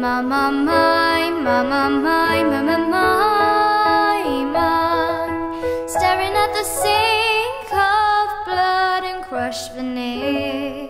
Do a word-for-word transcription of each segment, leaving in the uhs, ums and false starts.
My, my, my, my, my, my, my, my, my, my. Staring at the sink of blood and crushed veneer.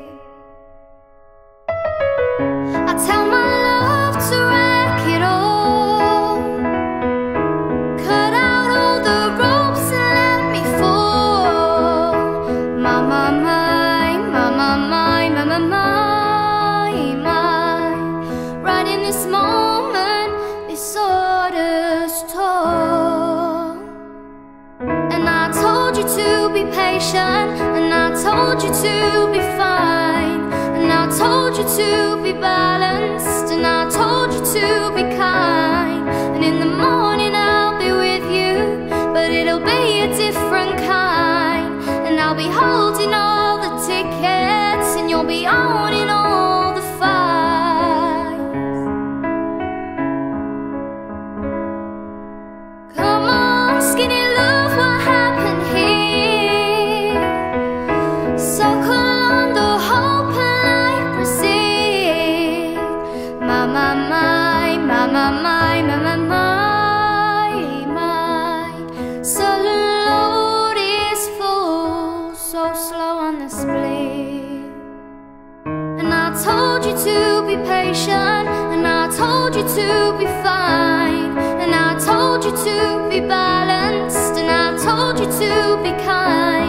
I tell my love to wreck it all, cut out all the ropes and let me fall. My, my, my, my, my, my, my, my, my, my. Right in this moment, this sawdust tore. And I told you to be patient, and I told you to be fine, and I told you to be balanced, and I told you to be kind. And in the morning I'll be with you, but it'll be a different kind. And I'll be holding all the tickets, and you'll be owning all the fights. Come on, skinny love, what happened here? Circle on the hope and I proceed. My, my, my, my, my, my, my, my, my, my. Salute is full, so slow on the split. And I told you to be patient, and I told you to be fine, and I told you to be balanced, and I told you to be kind.